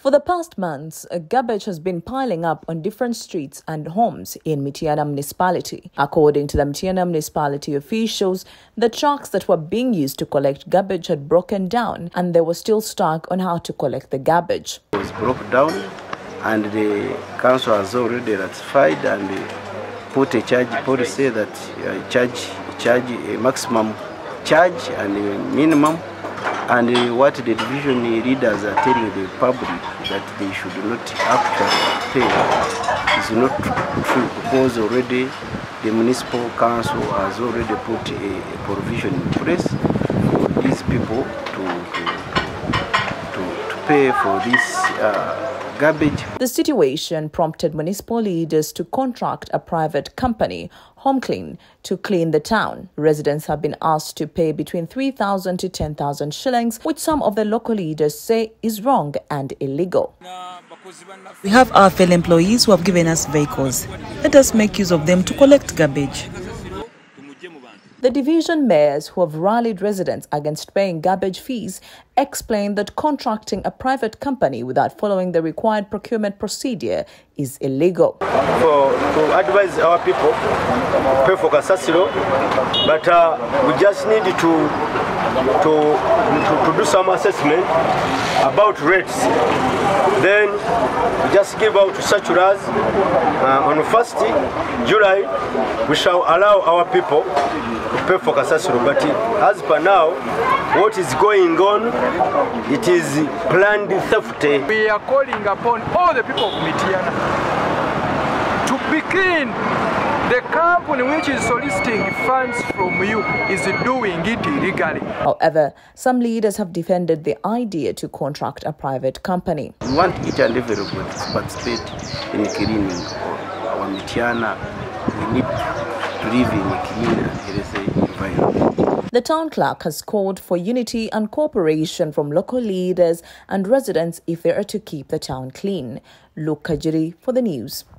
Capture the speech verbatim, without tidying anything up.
For the past months, garbage has been piling up on different streets and homes in Mityana municipality. According to the Mityana municipality officials, the trucks that were being used to collect garbage had broken down and they were still stuck on how to collect the garbage. It was broken down and the council has already ratified and put a charge policy that uh, charge, charge a maximum charge and a minimum. And uh, what the division leaders are telling the public that they should not actually pay is not true, because already the municipal council has already put a, a provision in place for these people to, to, to, to pay for this uh, garbage. The situation prompted municipal leaders to contract a private company, HomeClean, to clean the town. Residents have been asked to pay between three thousand to ten thousand shillings, which some of the local leaders say is wrong and illegal. We have our fellow employees who have given us vehicles. Let us make use of them to collect garbage. The division mayors who have rallied residents against paying garbage fees explained that contracting a private company without following the required procurement procedure is illegal. For, to advise our people, pay for Kasasiro, but uh, we just need to, to, to, to do some assessment about rates. Then we just give out to circulars. Uh, on the first July, we shall allow our people to pay for Kasasiro, but as per now, what is going on, it is planned theft. We are calling upon all the people of Mityana to be clean. The company which is soliciting funds from you is doing it illegally. However, some leaders have defended the idea to contract a private company. We want each and everybody to participate in cleaning our Mityana. We need to live in a clean and healthy environment. The town clerk has called for unity and cooperation from local leaders and residents if they are to keep the town clean. Luke Kajiri for the news.